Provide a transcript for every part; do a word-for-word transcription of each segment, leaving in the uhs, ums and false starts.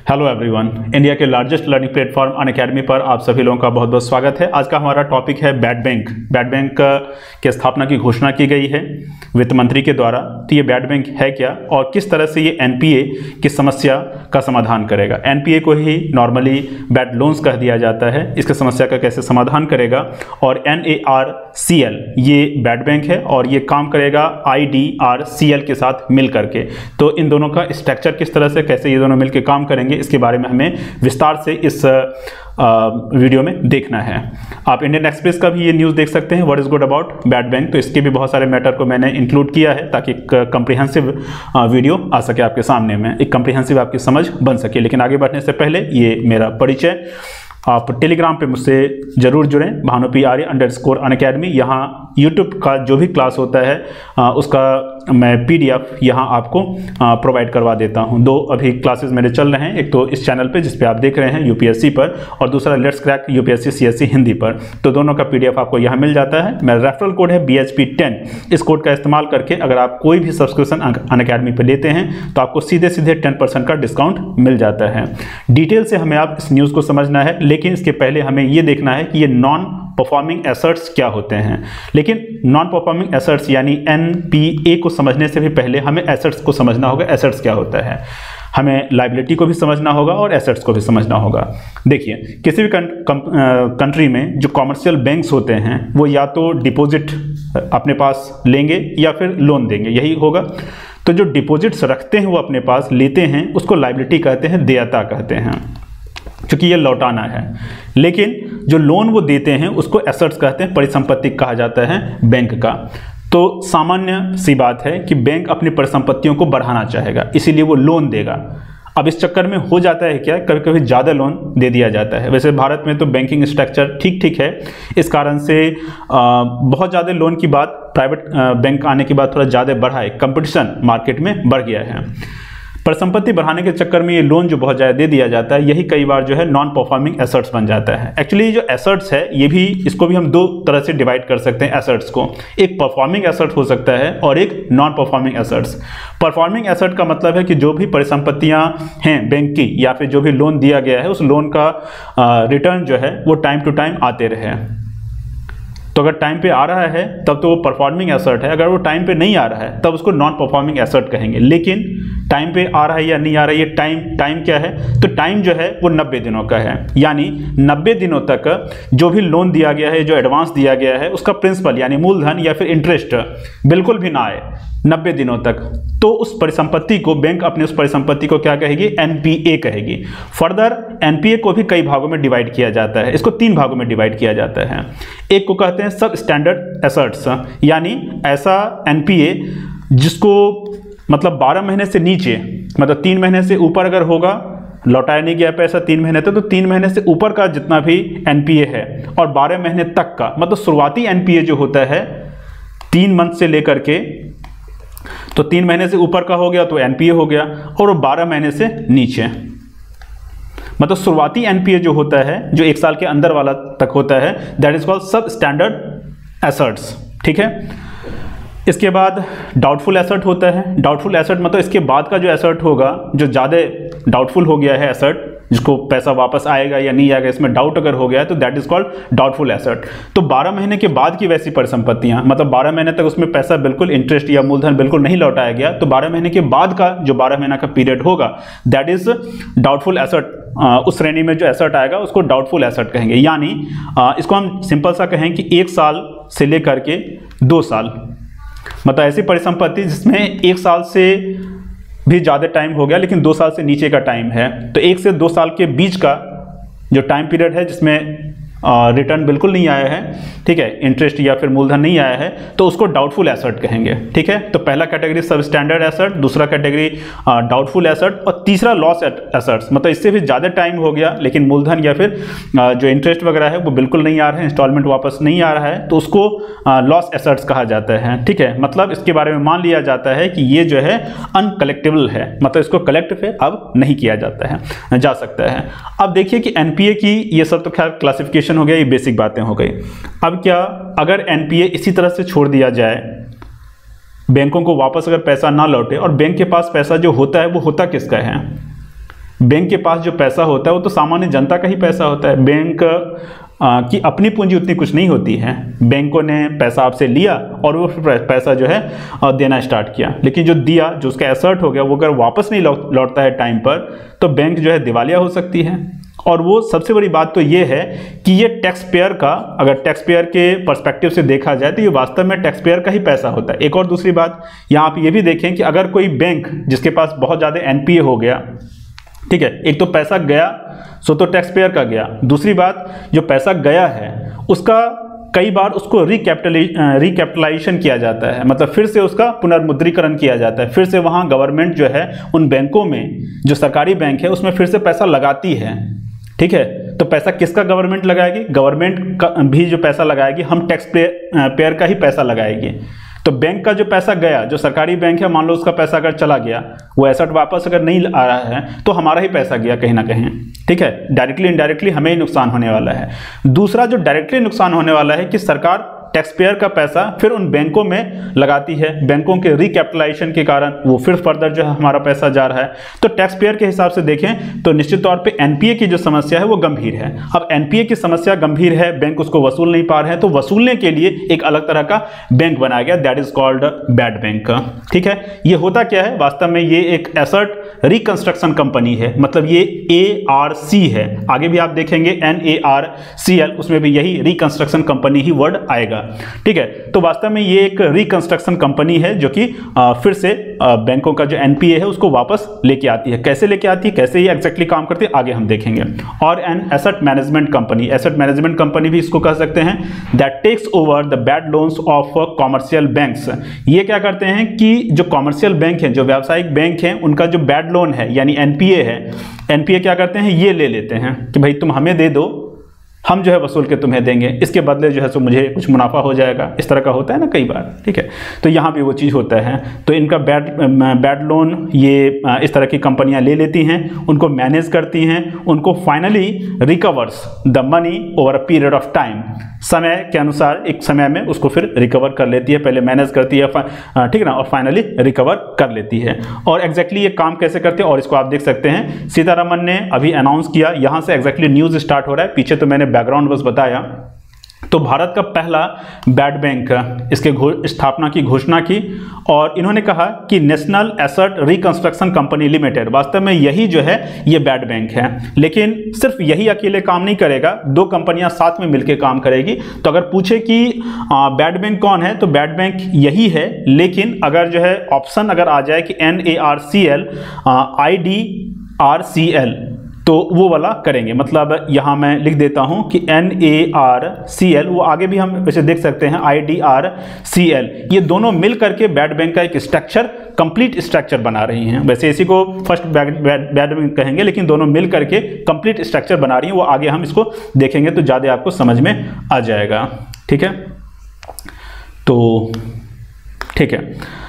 Hello everyone, India के largest learning platform Unacademy पर आप सभी लोगों का बहुत बहुत स्वागत है। आज का हमारा टॉपिक है बैड बैंक। बैड बैंक की स्थापना की घोषणा की गई है वित्त मंत्री के द्वारा। तो ये बैड बैंक है क्या और किस तरह से ये एनपीए की समस्या का समाधान करेगा। एनपीए को ही नॉर्मली बैड लोन्स कह दिया जाता है। इसकी समस्या का कैसे समाधान करेगा। और एनएआरसीएल ये बैड बैंक है और ये काम करेगा आईडीआरसीएल के साथ मिल करके। तो इन दोनों का स्ट्रक्चर किस तरह से, कैसे ये दोनों मिलकर काम करेंगे, इसके बारे में हमें विस्तार से इस आ, वीडियो में देखना है। आप इंडियन एक्सप्रेस का भी ये न्यूज़ देख सकते हैं, what is good about bad bank. तो इसके भी बहुत सारे मैटर को मैंने इंक्लूड किया है ताकि एक कंप्रिहेंसिव वीडियो आ सके आपके सामने में, एक कंप्रिहेंसिव आपकी समझ बन सके। लेकिन आगे बढ़ने से पहले ये मेरा परिचय, आप टेलीग्राम पे मुझसे जरूर जुड़ें, Bhanu P Arya underscore Unacademy. यहाँ यूट्यूब का जो भी क्लास होता है आ, उसका मैं पीडीएफ यहाँ आपको प्रोवाइड करवा देता हूँ। दो अभी क्लासेस मेरे चल रहे हैं, एक तो इस चैनल पे जिस पे आप देख रहे हैं यूपीएससी पर, और दूसरा let's crack UPSC CSC Hindi पर। तो दोनों का पीडीएफ आपको यहाँ मिल जाता है। मेरा रेफरल कोड है बी एच पी टेन। इस कोड का इस्तेमाल करके अगर आप कोई भी सब्सक्रिप्शन अनअकैडमी पर लेते हैं तो आपको सीधे सीधे टेन परसेंट का डिस्काउंट मिल जाता है। डिटेल से हमें आप इस न्यूज़ को समझना है, लेकिन इसके पहले हमें ये देखना है कि ये नॉन परफॉर्मिंग एसेट्स क्या होते हैं। लेकिन नॉन परफॉर्मिंग एसेट्स यानी एनपीए को समझने से भी पहले हमें एसेट्स को समझना होगा। एसेट्स क्या होता है, हमें लायबिलिटी को भी समझना होगा और एसेट्स को भी समझना होगा। देखिए, किसी भी कंट्री में जो कॉमर्शियल बैंक्स होते हैं वो या तो डिपॉजिट अपने पास लेंगे या फिर लोन देंगे, यही होगा। तो जो डिपॉजिट्स रखते हैं वो अपने पास लेते हैं, उसको लायबिलिटी कहते हैं, देयता कहते हैं, क्योंकि ये लौटाना है। लेकिन जो लोन वो देते हैं उसको एसेट्स कहते हैं, परिसंपत्ति कहा जाता है बैंक का। तो सामान्य सी बात है कि बैंक अपनी परिसंपत्तियों को बढ़ाना चाहेगा, इसीलिए वो लोन देगा। अब इस चक्कर में हो जाता है क्या, कभी कभी ज़्यादा लोन दे दिया जाता है। वैसे भारत में तो बैंकिंग स्ट्रक्चर ठीक ठीक है, इस कारण से आ, बहुत ज़्यादा लोन की बात, प्राइवेट बैंक आने के बाद थोड़ा ज़्यादा बढ़ा है, कंपटीशन मार्केट में बढ़ गया है। परिसंपत्ति बढ़ाने के चक्कर में ये लोन जो बहुत ज़्यादा दे दिया जाता है, यही कई बार जो है नॉन परफॉर्मिंग एसेट्स बन जाता है। एक्चुअली जो एसेट्स है ये भी, इसको भी हम दो तरह से डिवाइड कर सकते हैं एसेट्स को। एक परफॉर्मिंग एसेट हो सकता है और एक non performing assets. Performing asset का मतलब है कि जो भी परिसंपत्तियां हैं बैंक की या फिर जो भी लोन दिया गया है उस लोन का रिटर्न जो है वो टाइम टू टाइम आते रहे। तो अगर टाइम पे आ रहा है तब तो वो परफॉर्मिंग एसेट है, अगर वो टाइम पे नहीं आ रहा है तब उसको नॉन परफॉर्मिंग एसेट कहेंगे। लेकिन टाइम पे आ रहा है या नहीं आ रहा है, ये टाइम टाइम क्या है, तो टाइम जो है वो नब्बे दिनों का है। यानी नब्बे दिनों तक जो भी लोन दिया गया है, जो एडवांस दिया गया है, उसका प्रिंसिपल यानी मूलधन या फिर इंटरेस्ट बिल्कुल भी ना आए नब्बे दिनों तक, तो उस परिसंपत्ति को बैंक अपने उस परिसंपत्ति को क्या कहेगी, एनपीए कहेगी। फर्दर एनपीए को भी कई भागों में डिवाइड किया जाता है। इसको तीन भागों में डिवाइड किया जाता है। एक को कहते हैं सब स्टैंडर्ड एसेट्स, यानी ऐसा एनपीए जिसको मतलब बारह महीने से नीचे, मतलब तीन महीने से ऊपर अगर होगा, लौटाया नहीं गया पैसा तीन महीने तक, तो तीन महीने से ऊपर का जितना भी एनपीए है, और बारह महीने तक का, मतलब शुरुआती एनपीए जो होता है तीन मंथ से लेकर के, तो तीन महीने से ऊपर का हो गया तो एनपीए हो गया, और वो बारह महीने से नीचे, मतलब शुरुआती एनपीए जो होता है, जो एक साल के अंदर वाला तक होता है, that is called sub standard assets. ठीक है। इसके बाद डाउटफुल एसेट होता है। डाउटफुल एसेट मतलब इसके बाद का जो एसेट होगा, जो ज़्यादा डाउटफुल हो गया है एसेट, जिसको पैसा वापस आएगा या नहीं आएगा इसमें डाउट अगर हो गया है, तो that is called doubtful asset. तो बारह महीने के बाद की वैसी परिसंपत्तियां, मतलब बारह महीने तक उसमें पैसा बिल्कुल इंटरेस्ट या मूलधन बिल्कुल नहीं लौटाया गया, तो बारह महीने के बाद का जो बारह महीना का पीरियड होगा, दैट इज डाउटफुल एसेट। उस श्रेणी में जो एसेट आएगा उसको डाउटफुल एसेट कहेंगे। यानी इसको हम सिंपल सा कहें कि एक साल से लेकर के दो साल, मतलब ऐसी परिसंपत्ति जिसमें एक साल से भी ज़्यादा टाइम हो गया लेकिन दो साल से नीचे का टाइम है, तो एक से दो साल के बीच का जो टाइम पीरियड है जिसमें रिटर्न बिल्कुल नहीं आया है, ठीक है, इंटरेस्ट या फिर मूलधन नहीं आया है, तो उसको डाउटफुल एसेट कहेंगे। ठीक है। तो पहला कैटेगरी सब स्टैंडर्ड एसेट, दूसरा कैटेगरी डाउटफुल एसेट, और तीसरा लॉस एसेट्स, मतलब इससे भी ज़्यादा टाइम हो गया लेकिन मूलधन या फिर आ, जो इंटरेस्ट वगैरह है वो बिल्कुल नहीं आ रहा है, इंस्टॉलमेंट वापस नहीं आ रहा है, तो उसको लॉस एसेट्स कहा जाता है। ठीक है। मतलब इसके बारे में मान लिया जाता है कि ये जो है अनकलेक्टेबल है, मतलब इसको कलेक्ट फिर अब नहीं किया जाता है, जा सकता है। अब देखिए कि एनपीए की ये सब तो खैर क्लासिफिकेशन हो गया, ये बेसिक बातें हो गई। अब क्या अगर एनपीए इसी तरह से छोड़ दिया जाए, बैंकों को वापस अगर पैसा ना लौटे, और बैंक के पास पैसा जो होता है वो होता किसका है, बैंक के पास जो पैसा होता है वो तो सामान्य जनता का ही पैसा होता है। बैंक आ, की अपनी पूंजी उतनी कुछ नहीं होती है। बैंकों ने पैसा आपसे लिया और वो फिर पैसा जो है आ, देना स्टार्ट किया, लेकिन जो दिया, जो उसका एसर्ट हो गया, वो अगर वापस नहीं लौट लौटता है टाइम पर, तो बैंक जो है दिवालिया हो सकती है। और वो सबसे बड़ी बात तो ये है कि ये टैक्स पेयर का, अगर टैक्स पेयर के पर्सपेक्टिव से देखा जाए तो ये वास्तव में टैक्स पेयर का ही पैसा होता है। एक और दूसरी बात यहाँ आप ये भी देखें कि अगर कोई बैंक जिसके पास बहुत ज़्यादा एनपीए हो गया, ठीक है, एक तो पैसा गया सो तो टैक्स पेयर का गया, दूसरी बात जो पैसा गया है उसका कई बार उसको रिकैपिटलाइज रिकैपिटलाइजेशन किया जाता है, मतलब फिर से उसका पुनर्मुद्रीकरण किया जाता है। फिर से वहाँ गवर्नमेंट जो है उन बैंकों में, जो सरकारी बैंक है उसमें फिर से पैसा लगाती है, ठीक है। तो पैसा किसका गवर्नमेंट लगाएगी? गवर्नमेंट का भी जो पैसा लगाएगी हम टैक्स पेयर पेयर का ही पैसा लगाएगी। तो बैंक का जो पैसा गया, जो सरकारी बैंक है, मान लो उसका पैसा अगर चला गया, वो एसेट वापस अगर नहीं आ रहा है तो हमारा ही पैसा गया कहीं ना कहीं, ठीक है। डायरेक्टली इनडायरेक्टली हमें ही नुकसान होने वाला है। दूसरा जो डायरेक्टली नुकसान होने वाला है कि सरकार टैक्स पेयर का पैसा फिर उन बैंकों में लगाती है, बैंकों के रिकैपिटलाइजेशन के कारण वो फिर फर्दर जो है हमारा पैसा जा रहा है। तो टैक्स पेयर के हिसाब से देखें तो निश्चित तौर पे एनपीए की जो समस्या है वो गंभीर है। अब एनपीए की समस्या गंभीर है, बैंक उसको वसूल नहीं पा रहे हैं, तो वसूलने के लिए एक अलग तरह का बैंक बनाया गया, that is called bad bank, ठीक है। ये होता क्या है? वास्तव में ये एक एसेट रिकंस्ट्रक्शन कंपनी है, मतलब ये ए आर सी है। आगे भी आप देखेंगे N A R C L, उसमें भी यही रिकंस्ट्रक्शन कंपनी ही वर्ड आएगा, ठीक है। तो वास्तव में ये एक रिकंस्ट्रक्शन कंपनी है जो कि फिर से आ, बैंकों का जो एनपीए है उसको वापस लेके आती है। कैसे लेके आती है, कैसे ये एग्जैक्टली काम करती है, आगे हम देखेंगे। और an asset management company, asset management company भी इसको कह सकते हैं, that takes over the bad loans of commercial banks. ये क्या करते हैं कि जो कॉमर्शियल बैंक हैं, जो व्यावसायिक बैंक हैं, उनका जो बैड लोन है यानी एनपीए है, एनपीए क्या करते हैं, ये ले लेते हैं कि भाई तुम हमें दे दो, हम जो है वसूल के तुम्हें देंगे, इसके बदले जो है सो मुझे कुछ मुनाफा हो जाएगा। इस तरह का होता है ना कई बार, ठीक है। तो यहाँ भी वो चीज़ होता है। तो इनका बैड बैड लोन ये इस तरह की कंपनियाँ ले लेती हैं, उनको मैनेज करती हैं, उनको finally recovers the money over a period of time, समय के अनुसार एक समय में उसको फिर रिकवर कर लेती है। पहले मैनेज करती है, ठीक है ना, और फाइनली रिकवर कर लेती है। और एग्जैक्टली ये काम कैसे करते हैं, और इसको आप देख सकते हैं, सीतारमन ने अभी अनाउंस किया, यहाँ से एग्जैक्टली न्यूज़ स्टार्ट हो रहा है। पीछे तो मैंने बैकग्राउंड बस बताया। तो भारत का पहला बैड बैंक, इसके स्थापना की घोषणा की और इन्होंने कहा कि national asset reconstruction company limited, वास्तव में यही जो है ये बैड बैंक है। लेकिन सिर्फ यही अकेले काम नहीं करेगा, दो कंपनियां साथ में मिलकर काम करेगी। तो अगर पूछे कि बैड बैंक कौन है, तो बैड बैंक यही है। लेकिन अगर जो है ऑप्शन अगर आ जाए कि N A R C L, I D R C L, तो वो वाला करेंगे। मतलब यहाँ मैं लिख देता हूँ कि N A R C L, वो आगे भी हम वैसे देख सकते हैं I D R C L, ये दोनों मिल करके बैड बैंक का एक स्ट्रक्चर, कंप्लीट स्ट्रक्चर बना रही हैं। वैसे इसी को फर्स्ट बैड बैंक कहेंगे, लेकिन दोनों मिल करके कंप्लीट स्ट्रक्चर बना रही हैं। वो आगे हम इसको देखेंगे तो ज़्यादा आपको समझ में आ जाएगा, ठीक है। तो ठीक है,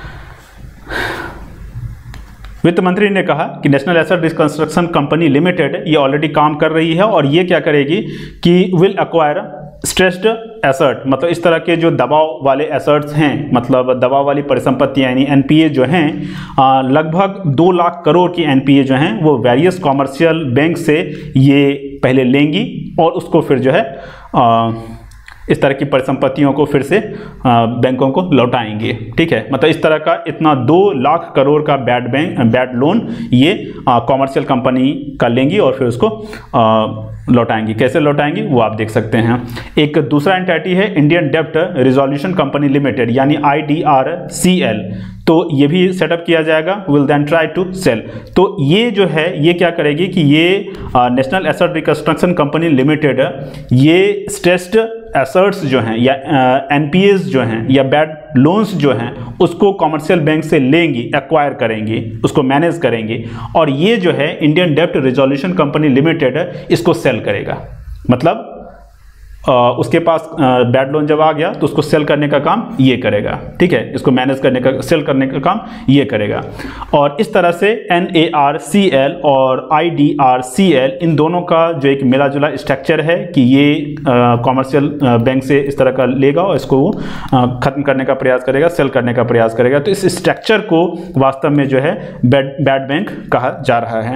वित्त मंत्री ने कहा कि national asset reconstruction company limited ये ऑलरेडी काम कर रही है और ये क्या करेगी कि विल एक्वायर स्ट्रेस्ड एसेट, मतलब इस तरह के जो दबाव वाले एसेट्स हैं, मतलब दबाव वाली परिसंपत्तियां यानी एनपीए जो हैं, लगभग दो लाख करोड़ की एनपीए जो हैं वो वेरियस कॉमर्शियल बैंक से ये पहले लेंगी और उसको फिर जो है आ, इस तरह की परिसंपत्तियों को फिर से बैंकों को लौटाएंगे, ठीक है। मतलब इस तरह का इतना दो लाख करोड़ का बैड बैंक बैड लोन ये कॉमर्शियल कंपनी का लेंगी और फिर उसको आ, लौटाएंगी। कैसे लौटाएंगी वो आप देख सकते हैं। एक दूसरा एंटिटी है इंडियन डेब्ट रिजोल्यूशन कंपनी लिमिटेड यानी I D R C L, तो ये भी सेटअप किया जाएगा, will then try to sell. तो ये जो है ये क्या करेगी कि ये national asset reconstruction company limited ये स्ट्रेस्ड एसेट्स जो हैं या एनपीएस जो हैं या बैड लोन्स जो हैं उसको कॉमर्शियल बैंक से लेंगी, एक्वायर करेंगी, उसको मैनेज करेंगी और ये जो है इंडियन डेब्ट रिजोल्यूशन कंपनी लिमिटेड इसको सेल करेगा। मतलब आ, उसके पास बैड लोन जब आ गया तो उसको सेल करने का काम ये करेगा, ठीक है। इसको मैनेज करने का, सेल करने का काम ये करेगा। और इस तरह से N A R C L और I D R C L इन दोनों का जो एक मिला जुला स्ट्रक्चर है कि ये कॉमर्शियल बैंक से इस तरह का लेगा और इसको वो ख़त्म करने का प्रयास करेगा, सेल करने का प्रयास करेगा। तो इस स्ट्रक्चर को वास्तव में जो है बैड बैड बैंक कहा जा रहा है।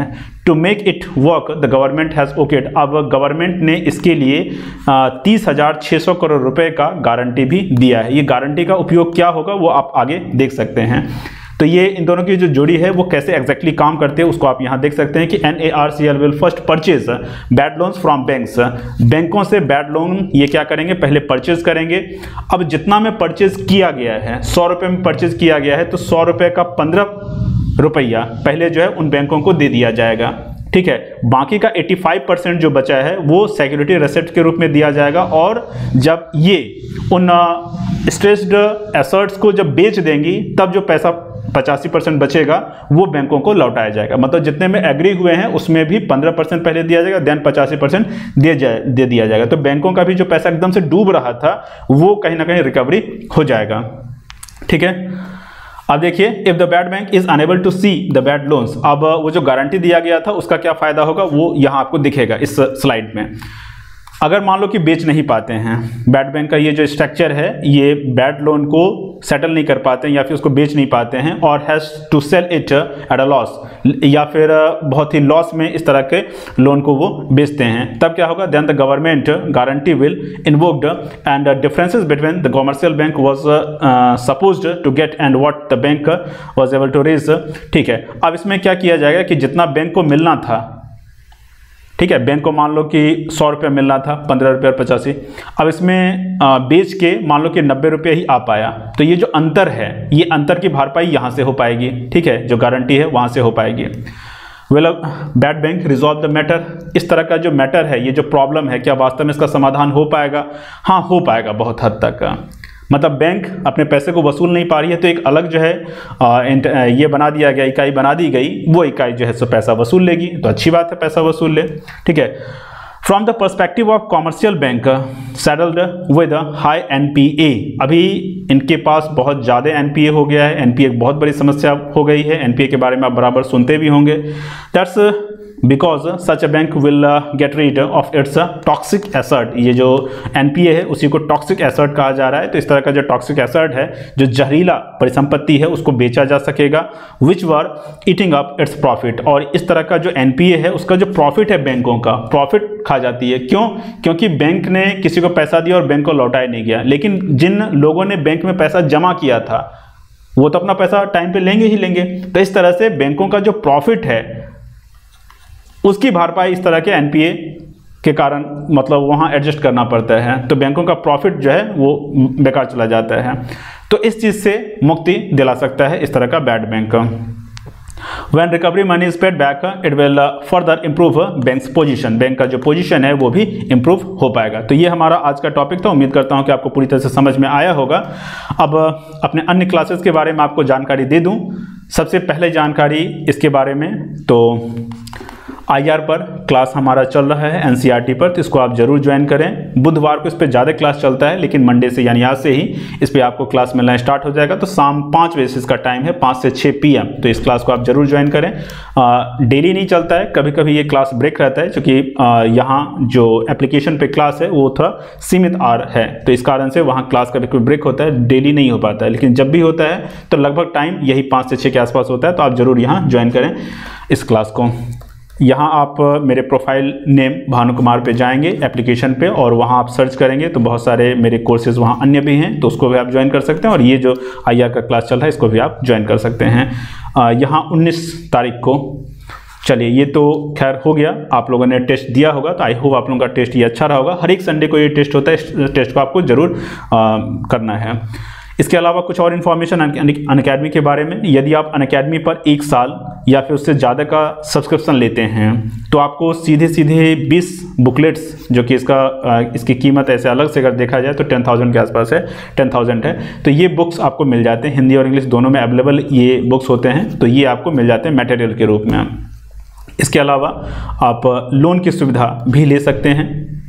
To make it work the government has okayed. अब गवर्नमेंट ने इसके लिए तीस हजार छः सौ करोड़ रुपए का गारंटी भी दिया है। ये गारंटी का उपयोग क्या होगा वो आप आगे देख सकते हैं। तो ये इन दोनों की जो जोड़ी है वो कैसे एग्जैक्टली काम करते हैं उसको आप यहाँ देख सकते हैं कि N A R C L will first purchase bad loans from banks. बैंकों से बैड लोन ये क्या करेंगे, पहले परचेज करेंगे। अब जितना में परचेज किया गया है, सौ रुपये में परचेज किया गया है, तो सौ रुपये का पंद्रह रुपया पहले जो है उन बैंकों को दे दिया जाएगा, ठीक है। बाकी का पचासी परसेंट जो बचा है वो सिक्योरिटी रेसिप्ट के रूप में दिया जाएगा, और जब ये उन स्ट्रेस्ड एसेट्स को जब बेच देंगी तब जो पैसा पचासी परसेंट बचेगा वो बैंकों को लौटाया जाएगा। मतलब जितने में एग्री हुए हैं उसमें भी पंद्रह परसेंट पहले दिया जाएगा, देन पचासी परसेंट दे जाए दे दिया जाएगा। तो बैंकों का भी जो पैसा एकदम से डूब रहा था वो कहीं ना कहीं रिकवरी हो जाएगा, ठीक है। अब देखिए, if the bad bank is unable to see the bad loans, अब वो जो गारंटी दिया गया था उसका क्या फायदा होगा वो यहाँ आपको दिखेगा इस स्लाइड में। अगर मान लो कि बेच नहीं पाते हैं, बैड बैंक का ये जो स्ट्रक्चर है ये बैड लोन को सेटल नहीं कर पाते हैं या फिर उसको बेच नहीं पाते हैं, और has to sell it at a loss, या फिर बहुत ही लॉस में इस तरह के लोन को वो बेचते हैं, तब क्या होगा, then the government guarantee will invoked and differences between the commercial bank was supposed to get and what the bank was able to raise, ठीक है। अब इसमें क्या किया जाएगा कि जितना बैंक को मिलना था, ठीक है, बैंक को मान लो कि सौ रुपये मिलना था, पंद्रह रुपये और पचासी, अब इसमें आ, बेच के मान लो कि नब्बे रुपये ही आ पाया, तो ये जो अंतर है ये अंतर की भरपाई यहाँ से हो पाएगी, ठीक है, जो गारंटी है वहाँ से हो पाएगी। Well bad bank resolve the matter, इस तरह का जो मैटर है, ये जो प्रॉब्लम है, क्या वास्तव में इसका समाधान हो पाएगा? हाँ, हो पाएगा बहुत हद तक। मतलब बैंक अपने पैसे को वसूल नहीं पा रही है तो एक अलग जो है आ, ये बना दिया गया, इकाई बना दी गई, वो इकाई जो है सो पैसा वसूल लेगी, तो अच्छी बात है, पैसा वसूल ले, ठीक है। From the perspective of commercial bank settled with high N P A, अभी इनके पास बहुत ज़्यादा एन पी ए हो गया है, एन पी ए एक बहुत बड़ी समस्या हो गई है, एन पी ए के बारे में आप बराबर सुनते भी होंगे। That's because such a bank will get rid of its toxic asset, ये जो एन पी ए है उसी को टॉक्सिक एसेट कहा जा रहा है, तो इस तरह का जो टॉक्सिक एसेट है, जो जहरीला परिसंपत्ति है, उसको बेचा जा सकेगा, which were eating up its profit, और इस तरह का जो एन पी ए है उसका जो प्रॉफिट है बैंकों का, प्रॉफिट खा जाती है। क्यों? क्योंकि बैंक ने किसी को पैसा दिया और बैंक को लौटाया नहीं गया, लेकिन जिन लोगों ने बैंक में पैसा जमा किया था वो तो अपना पैसा टाइम पे लेंगे ही लेंगे, तो इस तरह से बैंकों का जो प्रॉफिट है उसकी भरपाई इस तरह के एन पी ए के कारण मतलब वहाँ एडजस्ट करना पड़ता है, तो बैंकों का प्रॉफिट जो है वो बेकार चला जाता है, तो इस चीज़ से मुक्ति दिला सकता है इस तरह का bad bank. When recovery money is paid back, it will further improve banks position, bank का जो पोजीशन है वो भी इम्प्रूव हो पाएगा। तो ये हमारा आज का टॉपिक था, उम्मीद करता हूँ कि आपको पूरी तरह से समझ में आया होगा। अब अपने अन्य क्लासेस के बारे में आपको जानकारी दे दूँ। सबसे पहले जानकारी इसके बारे में, तो आई आर पर क्लास हमारा चल रहा है एन सी आर टी पर, तो इसको आप जरूर ज्वाइन करें। बुधवार को इस पर ज़्यादा क्लास चलता है, लेकिन मंडे से यानी आज से ही इस पर आपको क्लास मिलना स्टार्ट हो जाएगा। तो शाम पाँच बजे से इसका टाइम है, पाँच से छः पी एम, तो इस क्लास को आप जरूर ज्वाइन करें। डेली नहीं चलता है, कभी कभी ये क्लास ब्रेक रहता है, क्योंकि यहाँ जो एप्लीकेशन पे क्लास है वो थोड़ा सीमित आर है, तो इस कारण से वहाँ क्लास कभी कभी ब्रेक होता है, डेली नहीं हो पाता है, लेकिन जब भी होता है तो लगभग टाइम यही पाँच से छः के आसपास होता है। तो आप ज़रूर यहाँ ज्वाइन करें इस क्लास को। यहाँ आप मेरे प्रोफाइल नेम भानु कुमार पे जाएंगे एप्लीकेशन पे, और वहाँ आप सर्च करेंगे तो बहुत सारे मेरे कोर्सेज वहाँ अन्य भी हैं, तो उसको भी आप ज्वाइन कर सकते हैं। और ये जो आई आर का क्लास चल रहा है इसको भी आप ज्वाइन कर सकते हैं। यहाँ उन्नीस तारीख को, चलिए ये तो खैर हो गया, आप लोगों ने टेस्ट दिया होगा, तो आई होप आप लोगों का टेस्ट ये अच्छा रहा होगा। हर एक संडे को ये टेस्ट होता है, इस टेस्ट को आपको ज़रूर करना है। इसके अलावा कुछ और इन्फॉर्मेशन अनअकैडमी के बारे में, यदि आप अनअकैडमी पर एक साल या फिर उससे ज़्यादा का सब्सक्रिप्शन लेते हैं तो आपको सीधे सीधे बीस बुकलेट्स, जो कि इसका इसकी कीमत ऐसे अलग से अगर देखा जाए तो टेन थाउजेंड के आसपास है, टेन थाउजेंड है, तो ये बुक्स आपको मिल जाते हैं। हिंदी और इंग्लिश दोनों में अवेलेबल ये बुक्स होते हैं, तो ये आपको मिल जाते हैं मटेरियल के रूप में। इसके अलावा आप लोन की सुविधा भी ले सकते हैं।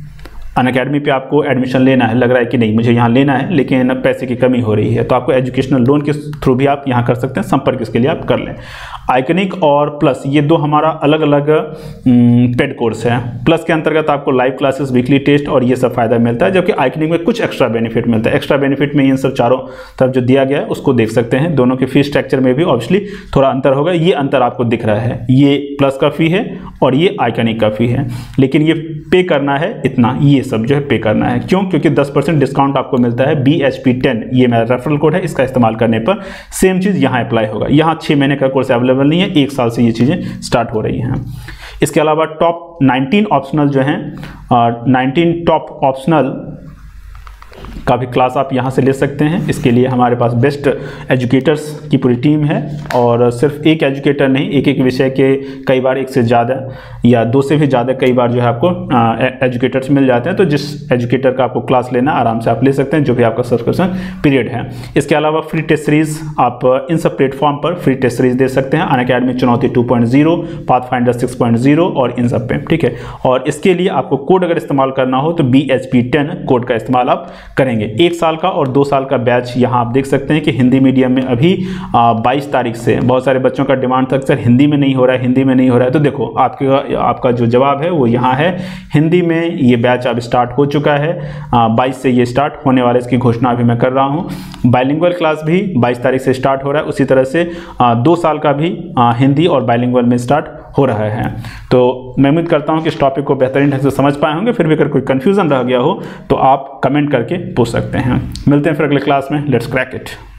अनअकैडमी पे आपको एडमिशन लेना है, लग रहा है कि नहीं मुझे यहाँ लेना है लेकिन पैसे की कमी हो रही है, तो आपको एजुकेशनल लोन के थ्रू भी आप यहाँ कर सकते हैं। संपर्क इसके लिए आप कर लें। आइकनिक और प्लस ये दो हमारा अलग अलग पेड कोर्स है। प्लस के अंतर्गत आपको लाइव क्लासेस, वीकली टेस्ट और ये सब फायदा मिलता है, जबकि आइकनिक में कुछ एक्स्ट्रा बेनिफिट मिलता है। एक्स्ट्रा बेनिफिट में इन सब चारों तरफ जो दिया गया है उसको देख सकते हैं। दोनों के फीस स्ट्रक्चर में भी ऑब्वियसली थोड़ा अंतर होगा। ये अंतर आपको दिख रहा है, ये प्लस का फी है और ये आइकनिक का फी है, लेकिन ये पे करना है इतना, ये सब जो है पे करना है। क्यों? क्योंकि दस परसेंट डिस्काउंट आपको मिलता है। बी एच पी टेन ये मेरा रेफरल कोड है, इसका इस्तेमाल करने पर सेम चीज़ यहाँ अप्लाई होगा। यहाँ छः महीने का कोर्स अवेलेबल नहीं है, एक साल से ये चीज़ें स्टार्ट हो रही हैं। इसके अलावा टॉप नाइनटीन ऑप्शनल जो हैं, नाइनटीन टॉप ऑप्शनल का भी क्लास आप यहाँ से ले सकते हैं। इसके लिए हमारे पास बेस्ट एजुकेटर्स की पूरी टीम है, और सिर्फ एक एजुकेटर नहीं, एक एक विषय के कई बार एक से ज़्यादा या दो से भी ज़्यादा कई बार जो है आपको एजुकेटर्स मिल जाते हैं। तो जिस एजुकेटर का आपको क्लास लेना आराम से आप ले सकते हैं, जो भी आपका सब्सक्रिप्शन पीरियड है। इसके अलावा फ्री टेस्ट सीरीज आप इन सब प्लेटफॉर्म पर फ्री टेस्ट सीरीज दे सकते हैं। अनअकैडमी चुनौती two point zero, Pathfinder six point zero और इन सब पे, ठीक है। और इसके लिए आपको कोड अगर इस्तेमाल करना हो तो B H P ten code का इस्तेमाल आप करेंगे। एक साल का और दो साल का बैच यहाँ आप देख सकते हैं कि हिंदी मीडियम में अभी बाईस तारीख से बहुत सारे बच्चों का डिमांड था सर हिंदी में नहीं हो रहा है, हिंदी में नहीं हो रहा है। तो देखो आपके आपका जो जवाब है वो यहाँ है, हिंदी में ये बैच अब स्टार्ट हो चुका है। बाईस से ये स्टार्ट होने वाला, इसकी घोषणा अभी मैं कर रहा हूँ। बाइलिंगुअल क्लास भी बाईस तारीख से स्टार्ट हो रहा है। उसी तरह से दो साल का भी हिंदी और बाइलिंगुअल में स्टार्ट हो रहा है। तो मैं उम्मीद करता हूँ कि इस टॉपिक को बेहतरीन ढंग से समझ पाए होंगे। फिर भी अगर कोई कन्फ्यूजन रह गया हो तो आप कमेंट करके पूछ सकते हैं। मिलते हैं फिर अगले क्लास में। Let's crack it.